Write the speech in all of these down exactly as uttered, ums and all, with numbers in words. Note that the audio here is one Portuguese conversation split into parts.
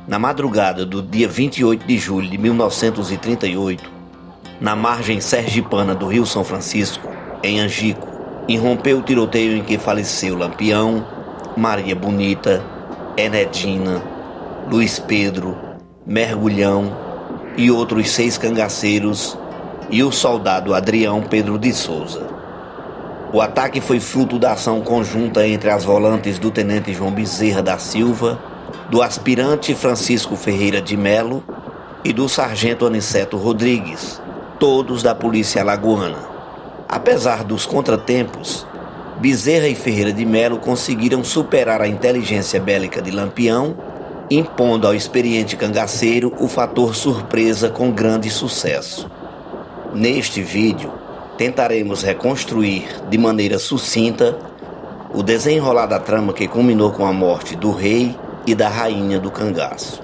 Na madrugada do dia vinte e oito de julho de mil novecentos e trinta e oito, na margem sergipana do Rio São Francisco, em Angico, irrompeu o tiroteio em que faleceu Lampião, Maria Bonita, Enedina, Luiz Pedro, Mergulhão e outros seis cangaceiros e o soldado Adrião Pedro de Souza. O ataque foi fruto da ação conjunta entre as volantes do tenente João Bezerra da Silva, do aspirante Francisco Ferreira de Melo e do sargento Aniceto Rodrigues, todos da Polícia Alagoana. Apesar dos contratempos, Bezerra e Ferreira de Melo conseguiram superar a inteligência bélica de Lampião, impondo ao experiente cangaceiro o fator surpresa com grande sucesso. Neste vídeo, tentaremos reconstruir de maneira sucinta o desenrolar da trama que culminou com a morte do rei e da rainha do cangaço.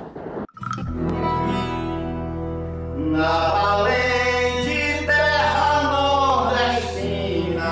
Na valente terra nordestina,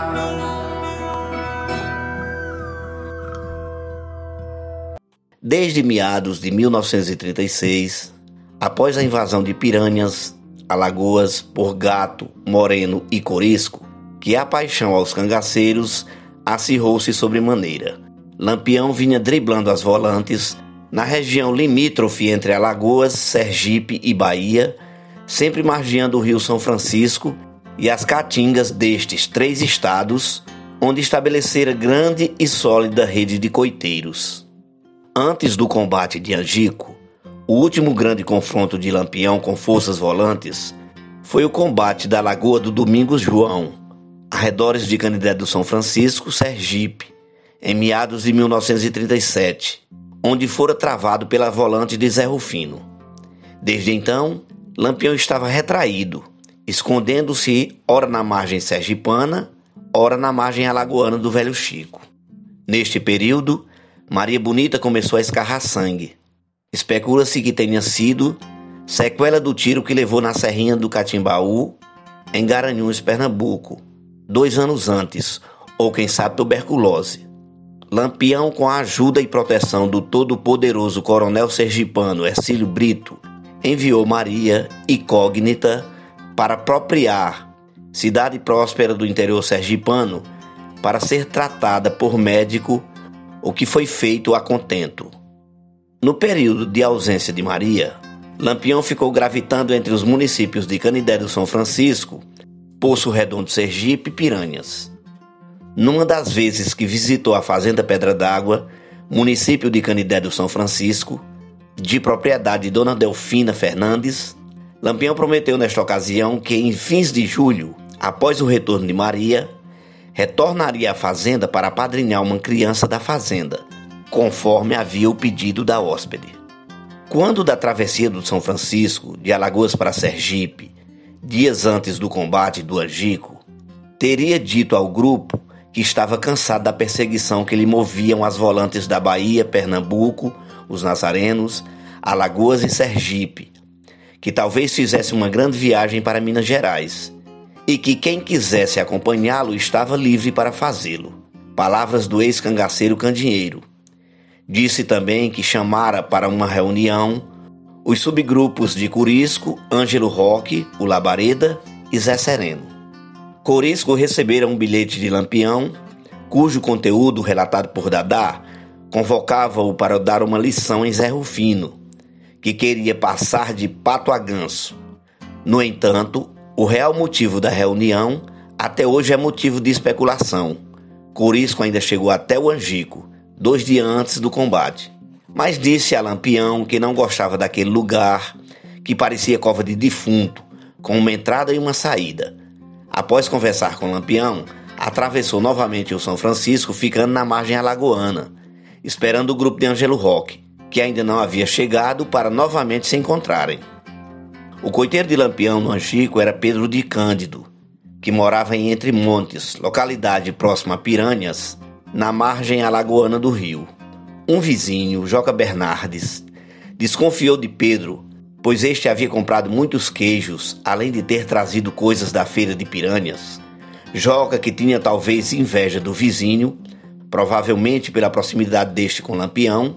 desde meados de mil novecentos e trinta e seis, após a invasão de Piranhas, Alagoas por Gato, Moreno e Corisco, que a paixão aos cangaceiros acirrou-se sobremaneira. Lampião vinha driblando as volantes na região limítrofe entre Alagoas, Sergipe e Bahia, sempre margeando o Rio São Francisco e as caatingas destes três estados, onde estabelecera grande e sólida rede de coiteiros. Antes do combate de Angico, o último grande confronto de Lampião com forças volantes foi o combate da Lagoa do Domingos João, arredores de Canidé do São Francisco, Sergipe, em meados de mil novecentos e trinta e sete, onde fora travado pela volante de Zé Rufino. Desde então, Lampião estava retraído, escondendo-se ora na margem sergipana, ora na margem alagoana do Velho Chico. Neste período, Maria Bonita começou a escarrar sangue. Especula-se que tenha sido sequela do tiro que levou na Serrinha do Catimbaú, em Garanhuns, Pernambuco, dois anos antes, ou quem sabe tuberculose. Lampião, com a ajuda e proteção do todo-poderoso coronel sergipano Hercílio Brito, enviou Maria, incógnita, para apropriar, cidade próspera do interior sergipano, para ser tratada por médico, o que foi feito a contento. No período de ausência de Maria, Lampião ficou gravitando entre os municípios de Canidé do São Francisco, Poço Redondo, Sergipe e Piranhas. Numa das vezes que visitou a Fazenda Pedra d'Água, município de Canidé do São Francisco, de propriedade de Dona Delfina Fernandes, Lampião prometeu nesta ocasião que em fins de julho, após o retorno de Maria, retornaria à fazenda para apadrinhar uma criança da fazenda, conforme havia o pedido da hóspede. Quando da travessia do São Francisco, de Alagoas para Sergipe, dias antes do combate do Angico, teria dito ao grupo que estava cansado da perseguição que lhe moviam as volantes da Bahia, Pernambuco, os Nazarenos, Alagoas e Sergipe, que talvez fizesse uma grande viagem para Minas Gerais, e que quem quisesse acompanhá-lo estava livre para fazê-lo. Palavras do ex-cangaceiro Candinheiro. Disse também que chamara para uma reunião os subgrupos de Corisco, Ângelo Roque, o Labareda e Zé Sereno. Corisco recebera um bilhete de Lampião, cujo conteúdo, relatado por Dadá, convocava-o para dar uma lição em Zé Rufino, que queria passar de pato a ganso. No entanto, o real motivo da reunião até hoje é motivo de especulação. Corisco ainda chegou até o Angico, dois dias antes do combate, mas disse a Lampião que não gostava daquele lugar, que parecia cova de defunto, com uma entrada e uma saída. Após conversar com Lampião, atravessou novamente o São Francisco, ficando na margem alagoana, esperando o grupo de Ângelo Roque, que ainda não havia chegado, para novamente se encontrarem. O coiteiro de Lampião no Angico era Pedro de Cândido, que morava em Entre Montes, localidade próxima a Piranhas, na margem alagoana do rio. Um vizinho, Joca Bernardes, desconfiou de Pedro, pois este havia comprado muitos queijos, além de ter trazido coisas da feira de Piranhas. Joca, que tinha talvez inveja do vizinho, provavelmente pela proximidade deste com Lampião,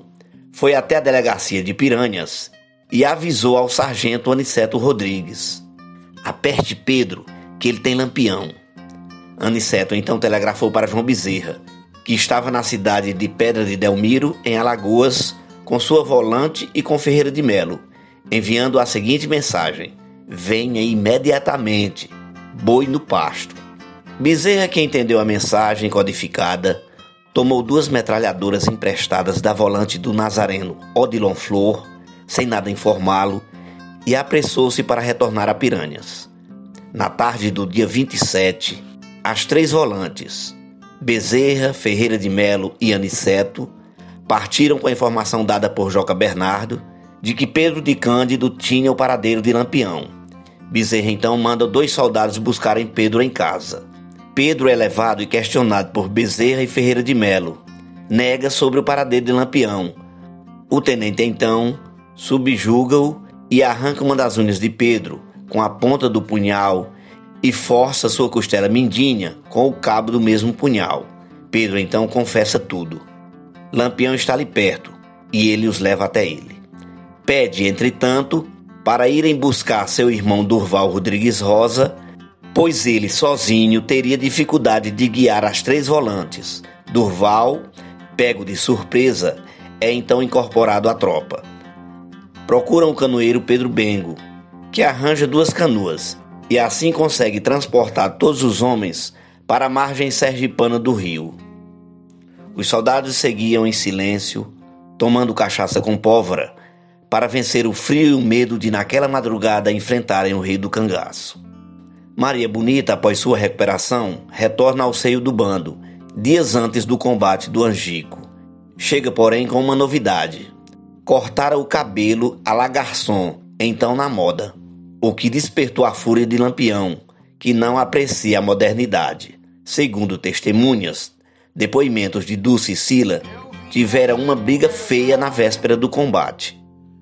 foi até a delegacia de Piranhas e avisou ao sargento Aniceto Rodrigues: aperte Pedro, que ele tem Lampião. Aniceto então telegrafou para João Bezerra, que estava na cidade de Pedra de Delmiro, em Alagoas, com sua volante e com Ferreira de Melo, enviando a seguinte mensagem: venha imediatamente, boi no pasto. Bezerra, que entendeu a mensagem codificada, tomou duas metralhadoras emprestadas da volante do nazareno Odilon Flor, sem nada informá-lo, e apressou-se para retornar a Piranhas. Na tarde do dia vinte e sete, as três volantes, Bezerra, Ferreira de Melo e Aniceto, partiram com a informação dada por Joca Bernardo de que Pedro de Cândido tinha o paradeiro de Lampião. Bezerra então manda dois soldados buscarem Pedro em casa. Pedro é levado e questionado por Bezerra e Ferreira de Melo. Nega sobre o paradeiro de Lampião. O tenente então subjuga-o e arranca uma das unhas de Pedro com a ponta do punhal e força sua costela mindinha com o cabo do mesmo punhal. Pedro então confessa tudo. Lampião está ali perto e ele os leva até ele. Pede, entretanto, para irem buscar seu irmão Durval Rodrigues Rosa, pois ele sozinho teria dificuldade de guiar as três volantes. Durval, pego de surpresa, é então incorporado à tropa. Procuram o canoeiro Pedro Bengo, que arranja duas canoas e assim consegue transportar todos os homens para a margem sergipana do rio. Os soldados seguiam em silêncio, tomando cachaça com pólvora, para vencer o frio e o medo de naquela madrugada enfrentarem o rei do cangaço. Maria Bonita, após sua recuperação, retorna ao seio do bando, dias antes do combate do Angico. Chega, porém, com uma novidade: cortara o cabelo à la garçom, então na moda, o que despertou a fúria de Lampião, que não aprecia a modernidade. Segundo testemunhas, depoimentos de Dulce e Sila, tiveram uma briga feia na véspera do combate.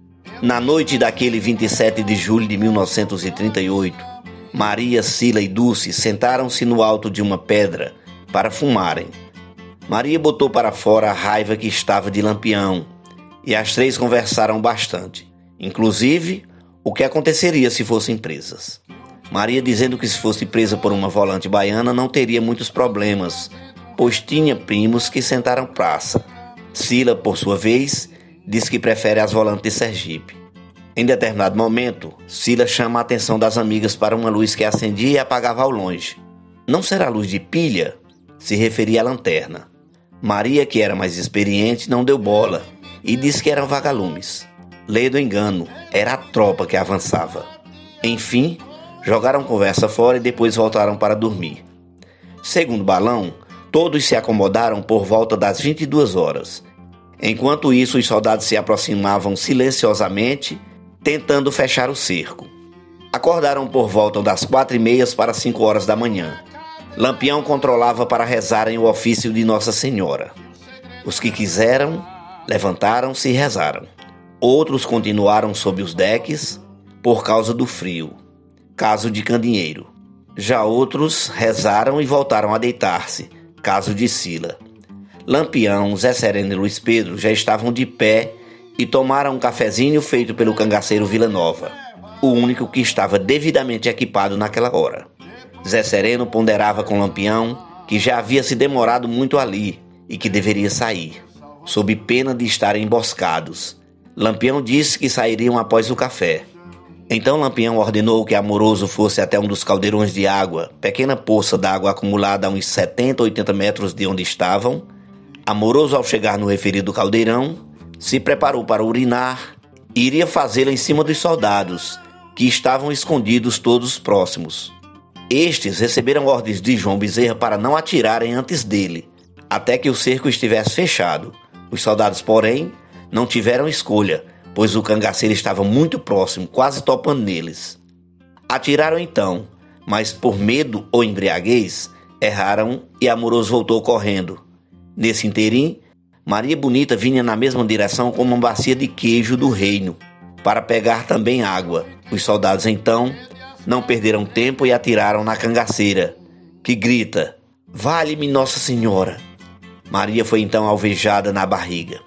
Na noite daquele vinte e sete de julho de mil novecentos e trinta e oito, Maria, Sila e Dulce sentaram-se no alto de uma pedra para fumarem. Maria botou para fora a raiva que estava de Lampião, e as três conversaram bastante, inclusive o que aconteceria se fossem presas. Maria dizendo que se fosse presa por uma volante baiana não teria muitos problemas, pois tinha primos que sentaram praça. Sila, por sua vez, diz que prefere as volantes de Sergipe. Em determinado momento, Sila chama a atenção das amigas para uma luz que acendia e apagava ao longe. Não será luz de pilha? Se referia à lanterna. Maria, que era mais experiente, não deu bola e disse que eram vagalumes. Lei do engano, era a tropa que avançava. Enfim, jogaram conversa fora e depois voltaram para dormir. Segundo Balão, todos se acomodaram por volta das vinte e duas horas. Enquanto isso, os soldados se aproximavam silenciosamente, tentando fechar o cerco. Acordaram por volta das quatro e meia para cinco horas da manhã. Lampião controlava para rezarem o ofício de Nossa Senhora. Os que quiseram, levantaram-se e rezaram. Outros continuaram sob os deques por causa do frio, caso de Candinheiro. Já outros rezaram e voltaram a deitar-se, caso de Sila. Lampião, Zé Sereno e Luiz Pedro já estavam de pé e tomaram um cafezinho feito pelo cangaceiro Vila Nova, o único que estava devidamente equipado naquela hora. Zé Sereno ponderava com Lampião que já havia se demorado muito ali e que deveria sair, sob pena de estarem emboscados. Lampião disse que sairiam após o café. Então Lampião ordenou que Amoroso fosse até um dos caldeirões de água, pequena poça d'água acumulada a uns setenta, oitenta metros de onde estavam. Amoroso, ao chegar no referido caldeirão, se preparou para urinar e iria fazê-lo em cima dos soldados, que estavam escondidos todos próximos. Estes receberam ordens de João Bezerra para não atirarem antes dele, até que o cerco estivesse fechado. Os soldados, porém, não tiveram escolha, pois o cangaceiro estava muito próximo, quase topando neles. Atiraram então, mas por medo ou embriaguez, erraram e Amoroso voltou correndo. Nesse interim, Maria Bonita vinha na mesma direção com uma bacia de queijo do reino, para pegar também água. Os soldados, então, não perderam tempo e atiraram na cangaceira, que grita: "Vale-me Nossa Senhora!" Maria foi então alvejada na barriga.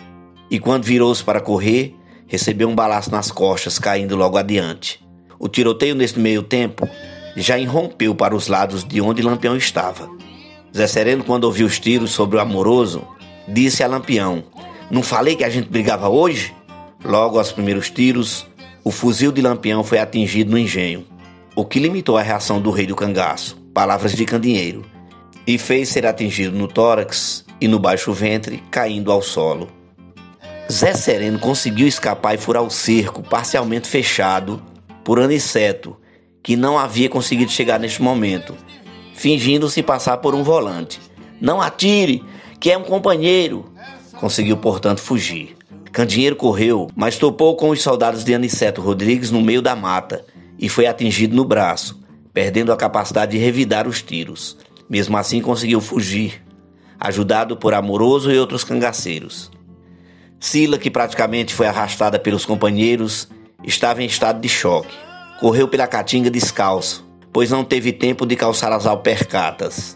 e quando virou-se para correr, recebeu um balaço nas costas, caindo logo adiante. O tiroteio nesse meio tempo já irrompeu para os lados de onde Lampião estava. Zé Sereno, quando ouviu os tiros sobre o Amoroso, disse a Lampião: "Não falei que a gente brigava hoje?" Logo aos primeiros tiros, o fuzil de Lampião foi atingido no engenho, o que limitou a reação do rei do cangaço, palavras de Candinheiro, e fez ser atingido no tórax e no baixo ventre, caindo ao solo. Zé Sereno conseguiu escapar e furar o cerco parcialmente fechado por Aniceto, que não havia conseguido chegar neste momento, fingindo-se passar por um volante. "Não atire, que é um companheiro!" Conseguiu, portanto, fugir. Candinheiro correu, mas topou com os soldados de Aniceto Rodrigues no meio da mata e foi atingido no braço, perdendo a capacidade de revidar os tiros. Mesmo assim, conseguiu fugir, ajudado por Amoroso e outros cangaceiros. Sila, que praticamente foi arrastada pelos companheiros, estava em estado de choque. Correu pela caatinga descalço, pois não teve tempo de calçar as alpercatas.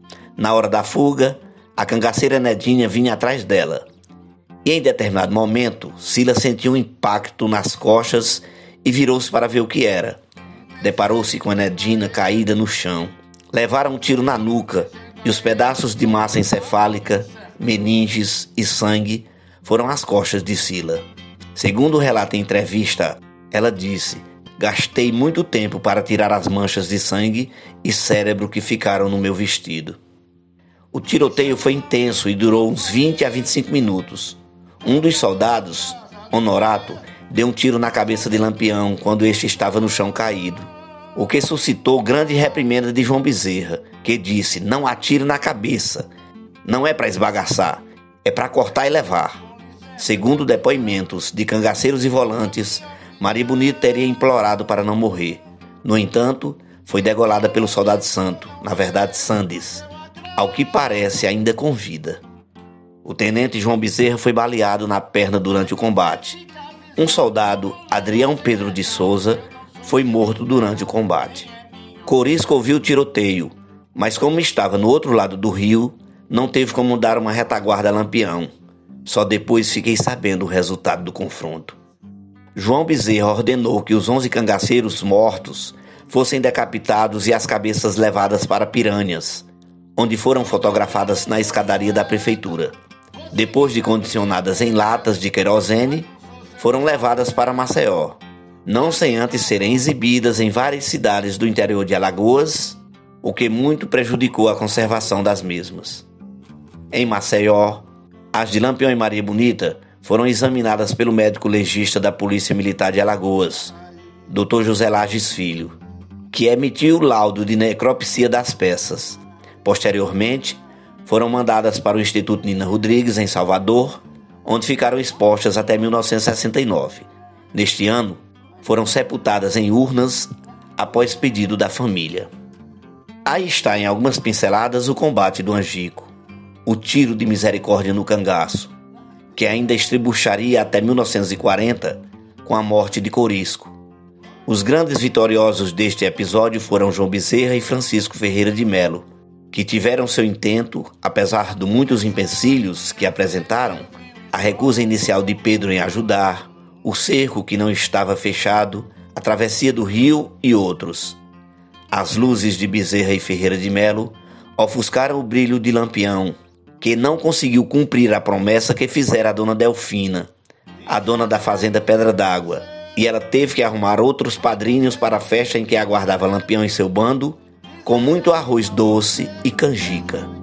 Na hora da fuga, a cangaceira Nedinha vinha atrás dela. E em determinado momento, Sila sentiu um impacto nas costas e virou-se para ver o que era. Deparou-se com a Nedina caída no chão. Levaram um tiro na nuca e os pedaços de massa encefálica, meninges e sangue foram às costas de Sila. Segundo o relato em entrevista, ela disse: "Gastei muito tempo para tirar as manchas de sangue e cérebro que ficaram no meu vestido." O tiroteio foi intenso e durou uns vinte a vinte e cinco minutos. Um dos soldados, Honorato, deu um tiro na cabeça de Lampião quando este estava no chão caído, o que suscitou grande reprimenda de João Bezerra, que disse: "Não atire na cabeça, não é para esbagaçar, é para cortar e levar." Segundo depoimentos de cangaceiros e volantes, Maria Bonita teria implorado para não morrer. No entanto, foi degolada pelo soldado Santo, na verdade Sandes, ao que parece ainda com vida. O tenente João Bezerra foi baleado na perna durante o combate. Um soldado, Adrião Pedro de Souza, foi morto durante o combate. Corisco ouviu o tiroteio, mas como estava no outro lado do rio, não teve como dar uma retaguarda a Lampião. Só depois fiquei sabendo o resultado do confronto. João Bezerra ordenou que os onze cangaceiros mortos fossem decapitados e as cabeças levadas para Piranhas, onde foram fotografadas na escadaria da prefeitura. Depois de condicionadas em latas de querosene, foram levadas para Maceió, não sem antes serem exibidas em várias cidades do interior de Alagoas, o que muito prejudicou a conservação das mesmas. Em Maceió, as de Lampião e Maria Bonita foram examinadas pelo médico legista da Polícia Militar de Alagoas, doutor José Lages Filho, que emitiu o laudo de necropsia das peças. Posteriormente, foram mandadas para o Instituto Nina Rodrigues, em Salvador, onde ficaram expostas até mil novecentos e sessenta e nove. Neste ano, foram sepultadas em urnas após pedido da família. Aí está, em algumas pinceladas, o combate do Angico, o tiro de misericórdia no cangaço, que ainda estribucharia até mil novecentos e quarenta com a morte de Corisco. Os grandes vitoriosos deste episódio foram João Bezerra e Francisco Ferreira de Melo, que tiveram seu intento, apesar de muitos empecilhos que apresentaram, a recusa inicial de Pedro em ajudar, o cerco que não estava fechado, a travessia do rio e outros. As luzes de Bezerra e Ferreira de Melo ofuscaram o brilho de Lampião, que não conseguiu cumprir a promessa que fizera a dona Delfina, a dona da fazenda Pedra d'Água, e ela teve que arrumar outros padrinhos para a festa em que aguardava Lampião e seu bando, com muito arroz doce e canjica.